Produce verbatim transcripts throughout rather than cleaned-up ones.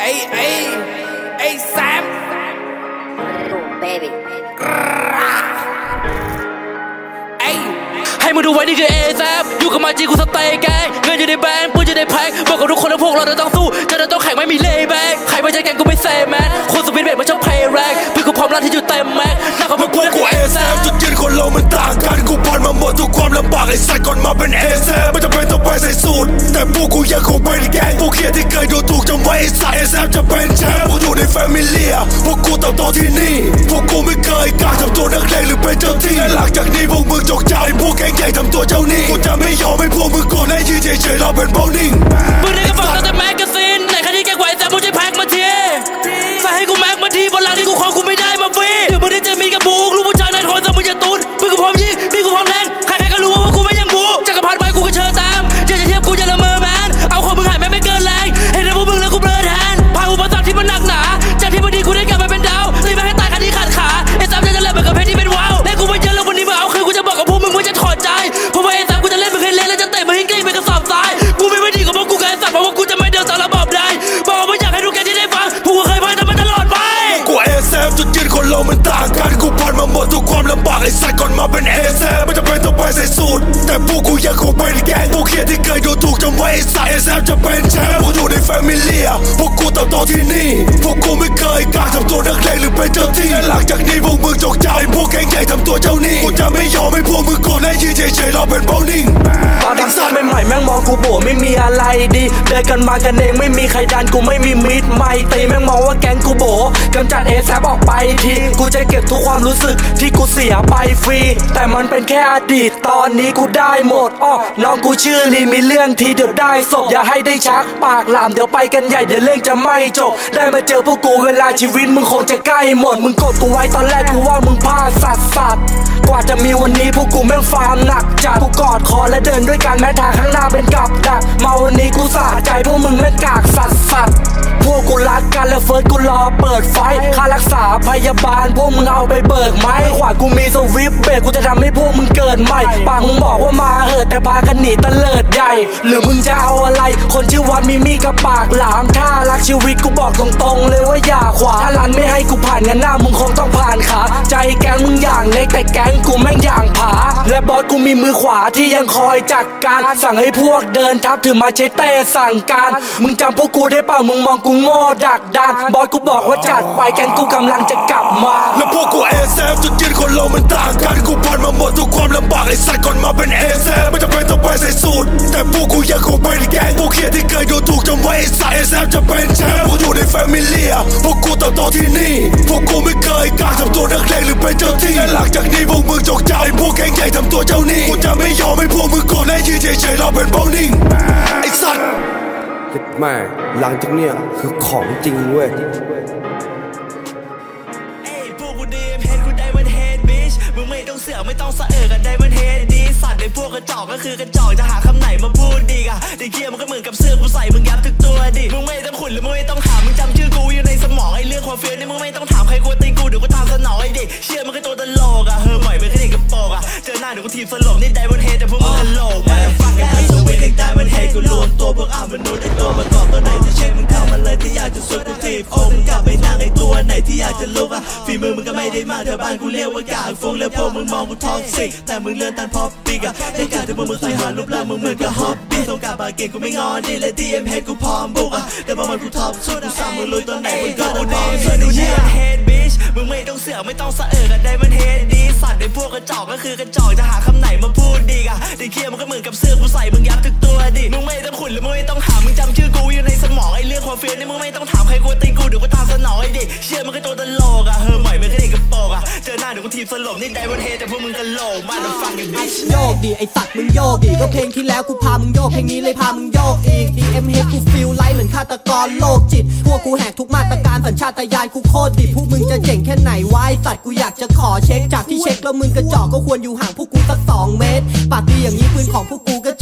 ไอ้ไอ้ไอ้แซมให้มึงดูไว้นี่คือเอแซมอยู่กับมาจีกูสเตย์แกงเงินอยู่ในแบงค์ปืนอยู่ในแพ็คบอกกับทุกคนว่าพวกเราจะต้องสู้จะต้องแข่งไม่มีเล่แบงใครไม่ใช่แกงกูไม่เซแมนคนสวิตเบรกมันชอบเพลย์แรงเพื่อกูพร้อมรันที่อยู่เต็มแม็กหน้าของพวกกูกูเอแซมจุดยืนคนเรามันต่างกันกูผ่านมาหมดทุกความลำบากไอ้สัตว์ก่อนมาเป็นเอแซมไม่จำเป็นต้องไปใส่สูตรแต่พวกกูยังคงเป็นแกงพวกเคียที่เคยดูถูกจำไว้ไอ้สัตว์เอแซมจะเป็นแชมป์พวกอยู่ในแฟมิเลียพวกกูเติบโตที่นี่พวกกูไม่เคยกล้าทำตัวนักเลงหรือเป็นเจ้าที่และหลังจากนี้พวกมึงจงใจพวกแกงใหญ่ทำตัวเจ้าหนี้กูจะไม่ยอมให้พวกมึงโกรธและยืนเฉยๆเราเป็นเบานิ่งมึงได้กระฝังตั้งแต่แมกกาซีนไหนใครที่แกไหวแต่มึงจะแพ็กมาทีใส่ให้กูแม็กมาทีบนหลังที่กูขอกูไม่ได้มาฟรีเดี๋ยวมึงได้เจอมีกับบูลูกผู้ชายในทนแต่มึงจะตุนมึงกูพร้อมยิงมีกูพร้อมแทงใครๆก็รู้ว่ากูไม่ยังบูจักรพรรดิไปกูก็เชิญตามจะจะเทียบกูจะละเมอแมนเอาของมึงหายแม่ไม่เกินแรงเห็นแต่พวกมึงแล้วกูเบลอแทนพาอุปสรรคที่มันหนักหนาจากที่มันดีกูได้กลับมาเป็นดาวตีมาให้ตายคันที่ขาดขาไอ้ซ้ำจะเล่นเหมือนกับเพชรที่เป็นว้าวและกูไม่เจอแล้ววันนี้มึงเอาคือกูจะบอกกับพวกมึงมึงจะถอดใจเพราะว่าไอ้ซ้ำกูจะเล่นเป็นเพชรเล่นแล้วจะเตะมาให้กลิ้งเป็นกระสอบทรายกูไม่ไม่ดีกับพวกกูแค่สัตว์เพราะว่ากูจะไม่เดินตามระบบใดบอกว่าอยากให้ทุกแกที่ได้ฟังพวกกูเคยพายแต่มันตลอดไปกูเอแซมจุดยืนคนเรามันต่างกันกูผ่านมาหมดทุกความลำบากไอ้สัตว์ก่อนมาเป็นเอแซมไม่จำเป็นต้องไปใส่สูตรแต่พวกกูยังคงเป็นแกงพวกเคียที่เคยดูถูกจำไว้ไอ้สัตว์เอแซมจะเป็นแชมป์พวกอยู่ในแฟมิเลียพวกกูเติบโตที่นี่พวกกูไม่เคยกล้าทำตัวนักเลงหรือเป็นเจ้าที่และหลังจากนี้พวกมึงจงใจพวกแกงใหญ่ทำตัวเจ้าหนี้กูจะไม่ยอมให้พวกมึงโกรธและยืนเฉยๆเราเป็นเบานิ่งตอนดังซ่านใหม่ๆแม่งมองกูโบไม่มีอะไรดีเดินกันมากันเองไม่มีใครดันกูไม่มีมิตรไม่ตีแม่งมองว่าแกงกูโบกำจัดเอแซบออกไปทีกูจะเก็บทุกความรู้สึกที่กูเสียไปฟรีแต่มันเป็นแค่อดีตตอนนี้กูได้หมดอ้อน้องกูชื่อลีมีเรื่องทีเดี๋ยวได้ศพอย่าให้ได้ชักปากหลามเดี๋ยวไปกันใหญ่เดี๋ยวเรื่องจะไม่จบได้มาเจอพวกกูเวลาชีวิตมึงคงจะใกล้หมดมึงกดกูไว้ตอนแรกกูว่ามึงพลาดสัตว์สัตว์กว่าจะมีวันนี้พวกกูแม่งฟาร์มหนักจัดกูกอดคอและเดินด้วยกันแม้ทางข้างหน้าเป็นกับดักมาวันนี้กูสะใจพวกมึงแม่งกากสัตว์สัตว์พวกกูรักกันแล้วเฟิร์สกูรอเปิดไฟค่ารักษาพยาบาลพวกมึงเอาไปเบิกไหมขวากูมีสวิปเบรกกูจะทำให้พวกมึงเกิดใหม่ปากมึงบอกว่ามาเหอะแต่พากันหนีตะเลิดใหญ่หรือมึงจะเอาอะไรคนชื่อวัดมีมีกับปากหลามถ้ารักชีวิตกูบอกตรงๆเลยว่าอย่าขวาถ้ารันไม่ให้กูผ่านงั้นหน้ามึงคงต้องผ่านขาใจแก๊งมึงอย่างเล็กแต่แก๊งกูแม่งอย่างผาและบอสกูมีมือขวาที่ยังคอยจัดการสั่งให้พวกเดินทับถือมาเชเต้สั่งการมึงจำพวกกูได้เปล่ามึงมองกูโง่ดักดานบอสกูบอกว่าจัดไปแก๊งกูกำลังจะกลับมาแล้วพวกกูเอแซมจุดยืนคนเรามันต่างกันกูผ่านมาหมดทุกความลำบากไอ้สัตว์ก่อนมาเป็นเอแซมไม่จำเป็นต้องไปใส่สูตรแต่พวกกูยังคงเป็นแกงพวกเคียที่เคยดูถูกจำไว้ไอ้สัตว์เอแซมจะเป็นแชมป์พวกอยู่ในแฟมิเลียพวกกูเติบโตที่นี่พวกกูไม่เคยกล้าทำตัวนักเลงหรือเป็นเจ้าที่และหลังจากนี้พวกมึงจงใจพวกแกงใหญ่ทำตัวเจ้าหนี้กูจะไม่ยอมให้พวกมึงโกรธและยืนเฉยๆเราเป็นเบานิ่งไอ้สัตว์แม่หลังจากเนี้ยคือของจริงเว้ยมึงไม่ต้องเสือกไม่ต้องสะเออกันได้มันเฮดดีสัตว์ในพวกกระจอกก็คือกระจอกจะหาคำไหนมาพูดดีกะไอ้เกียมันก็เหมือนกับเสื้อกูใส่มึงยับทุกตัวดิมึงไม่ต้องขุนหรือมึงไม่ต้องหามึงจำชื่อกูอยู่ในสมองไอ้เรื่องความเฟี้ยวนี่มึงไม่ต้องถามใครกูตีกูเดี๋ยวกูตามสนองไอ้เด็กเชื่อมันก็ตัวตลกอะเฮ้อหม่อยเป็นแค่เด็กกระโปงอะเจอหน้าเดี๋ยวกูทีมสลบนี่ได้มันเฮดแต่พวกมึงตลกมาฟังกันไอ้สวิตได้มันเฮดกูรวมตัวพวกอ่านมนุษย์ไอ้ตัวประกอบตัวไหนที่เชฟมึงเข้ามาเลยที่อยากจะสุดกูทีบโอ้มึงกลับไปนั่งไอ้ตัวไหนที่อยากจะลุกอะฝีมือมึงก็ไม่ได้มาเธอบ้านกูเรียกว่ากากฟงแล้วพวกมึงมองกูท็อกซิกแต่มึงเลื่อนตันพอปปิกอะในการที่มึงมึงเคยหารูปร่างมึงเหมือนกับฮอบบี้ต้องการบาเกตกูไม่งอนดีและดีเอ็มเฮดกูพร้อมบุกอะแต่บางวันกูท็อปสุดกูสั่งมึงลุยตัวไหนมึงก็ต้องพร้อมสุดไอ้เหี้ยเฮดบิชมึงไม่ต้องเสือกไม่ต้องสะเออกันได้มันเฮดดีสัตว์ในพวกกระจอกก็คือกระจอกจะหาคำไหนมาพูดดีอะไอ้เคียมันก็เหมือนกับเสื้อกูใส่มึงยับทุกตัวดิมึงไม่ต้องขุนหรือมึงไม่ต้องหามึงจำชื่อกูอยู่ในสมองไอ้เรื่องความเฟี้ยวนี่มึงไม่ต้องถามใครกูตีกูเดี๋ยวกูตามสนองไอ้เด็กเชื่อมันก็ตัวตลกอะเฮ้อหม่อยเป็นแค่เด็กกระโปงอะเจอหน้าเดี๋ยวกูทีมสลบนี่ได้มันเฮดแต่พวกมึงกระโหลกมาฟังกันบิชโยกดิไอสัตว์มึงโยกดิก็เพลงที่แล้วกูพามึงโยกเพลงนี้เลยพามึงโยกอีก ดี เอ็ม เฮด กูฟีลไลท์เหมือนฆาตกรโรคจิตพวกกูแหกทุกมาตรการสัญชาตญาณกูโคตรดิบพวกมึงจะเจ๋งแค่ไหนวะไอสัตว์กูอยากจะขอเช็คจากที่เช็คแล้วมึงกระจอกก็ควรอยู่ห่างพวกกูสักสองเมตรปากดีอย่างนี้ปืนของพวกกูก็จะไม่ขอ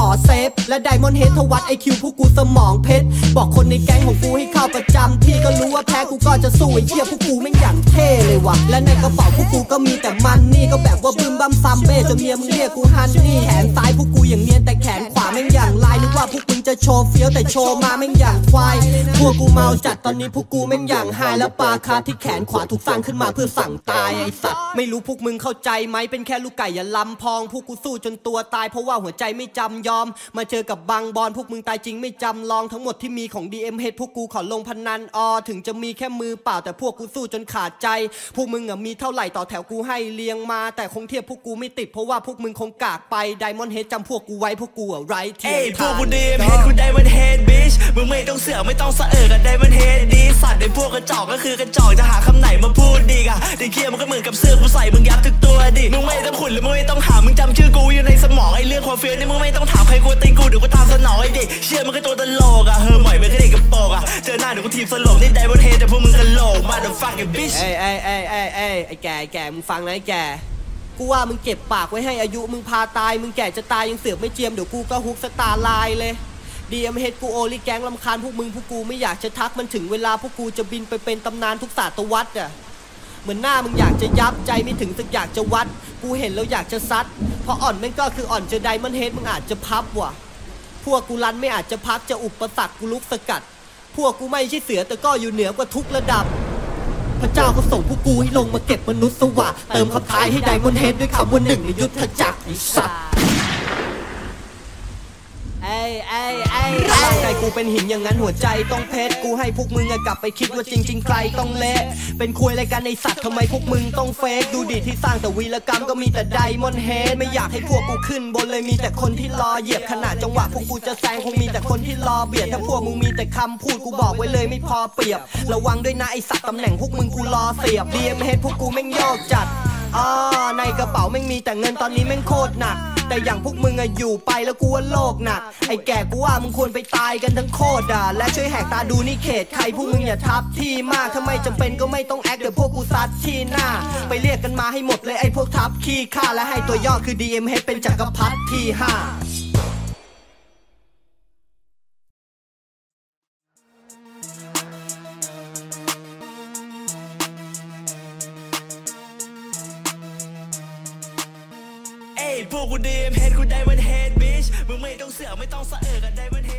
อเซฟและไดมอนด์เฮดทวัดไอคิวพวกกูสมองเพชรบอกคนในแก๊งของกูให้เข้าประจำที่ก็รู้ว่าแพ้กูก็จะสู้ไอเชี่ยพวกกูแม่งอย่างเท่เลยว่ะและในกระเป๋าพวกกูก็มีแต่มันนี่ก็แบบว่าบึ้มบั้มซัมเบ้จนเมียมึงเรียกกูฮันนี่แขนซ้ายพวกกูอย่างเนียนแต่แขนขวาแม่งอย่างลายนึกว่าพวกมึงจะโชว์เฟี้ยวแต่โชว์มาแม่งอย่างควายพวกกูเมาจัดตอนนี้พวกกูแม่งอย่างไฮและปาคาที่แขนขวาถูกสร้างขึ้นมาเพื่อสั่งตายไอสัตว์ไม่รู้พวกมึงเข้าใจไหมเป็นแค่ลูกไก่อย่าลำพองพวกกูสู้จนตัวตายเพราะว่าหัวใจไม่จำยอมมาเจอกับบางบอลพวกมึงตายจริงไม่จำลองทั้งหมดที่มีของ ดี เอ็ม เฮด พวกกูขอลงพนันออถึงจะมีแค่มือเปล่าแต่พวกกูสู้จนขาดใจพวกมึงอะมีเท่าไหร่ต่อแถวกูให้เลี้ยงมาแต่คงเทียบพวกกูไม่ติดเพราะว่าพวกมึงคงกากไปไดมอนด์เฮดจำพวกกูไว้พวกกูอะไร้เทียมทานพวกกู ดี เอ็ม เฮด กูไดมอนด์เฮด bitch มึงไม่ต้องเสือกไม่ต้องสะเอิกกับไดมอนด์เฮดดีสัตว์ในพวกกระจอกก็คือกระจอกจะหาคำไหนมาพูดดีกะไอ้เคียมันก็เหมือนกับเสื้อกูใส่มึงยับทุกตัวดิมึงไม่ต้องขุนหรือมึงไม่ต้องหามึงจำชื่อกูอยู่ในสมองไอ้เรื่องความเฟี้ยวนี่มึงไม่ต้องถามใครกูตีกูเดี๋ยวกูตามสนองไอ้เด็กเชี่ยมันก็ตัวตลกอะเฮอหมอยมันก็เด็กกระโปงอะเจอหน้าเดี๋ยวกูทีบสลบนี่ไดมอนด์เฮดแต่พวกมึงกระโหลกมาเดอะฟักไอ้บิชเอ้ยเอ้ยเอ้ยเอ้ยเอ้ยไอ้แก่แก่มึงฟังนะไอ้แก่กูว่ามึงเก็บปากไว้ให้อายุมึงพาตายมึงแก่จะตายยังเสือกไม่เจียมเดี๋ยวกูก็ฮุกสตาร์ลายเลย ดี เอ็ม เฮด กูโอลิแก๊งลำคาญพวกมึงพวกกูไม่อยากจะทักมันถึงเวลาพวกกูจะบินไปเป็นตำนานทุกศตวรรษอะเหมือนหน้ามึงอยากจะยับใจไม่ถึงสักอยากจะวัดกูเห็นแล้วอยากจะซัดเพราะอ่อนแม่งก็คืออ่อนจะไดมอนด์เฮดมึงอาจจะพับว่ะพวกกูรันไม่อาจจะพักจะอุปสรรคกูลุกสกัดพวกกูไม่ใช่เสือแต่ก็อยู่เหนือกว่าทุกระดับพระเจ้าก็ส่งพวกกูให้ลงมาเก็บมนุษย์สวะเติมคำท้ายให้ไดมอนด์เฮดด้วยคำว่าหนึ่งในยุทธจักรไอ้สัตว์ไอ้ไอ้ไอ้ร่างกายกูเป็นหินอย่างนั้นหัวใจต้องเพชรกูให้พวกมึงอะกลับไปคิดว่าจริงๆใครต้องเละเป็นคุยอะไรกันในสัตว์ทำไมพวกมึงต้องเฟกดูดิที่สร้างแต่วีรกรรมก็มีแต่ไดมอนด์เฮดไม่อยากให้พวกกูขึ้นบนเลยมีแต่คนที่รอเหยียบขนาดจังหวะพวกกูจะแซงคงมีแต่คนที่รอเบียดถ้าพวกมึงมีแต่คำพูดกูบอกไว้เลยไม่พอเปรียบระวังด้วยนะไอสัตว์ตำแหน่งพวกมึงกูรอเสียบ ดี เอ็ม เฮด พวกกูแม่งโยกจัดอ๋อในกระเป๋าแม่งมีแต่เงินตอนนี้แม่งโคตรหนักแต่อย่างพวกมึงอะอยู่ไปแล้วกูว่าโลกหนักไอ้แก่กูว่ามึงควรไปตายกันทั้งโคตรอ่ะและช่วยแหกตาดูนี่เขตใครพวกมึงอย่าทับที่มากถ้าไม่จำเป็นก็ไม่ต้องแอคเดี๋ยวพวกกูซัดที่หน้าไปเรียกกันมาให้หมดเลยไอ้พวกทับขี้ข้าและให้ตัวย่อคือ ดี เอ็ม เฮด เป็นจักรพรรดิที่ห้าพวกกู ดี เอ็ม เฮด กูไดมอนด์เฮด bitch มึงไม่ต้องเสือกไม่ต้องสะเอิกกับไดมอนด์เฮด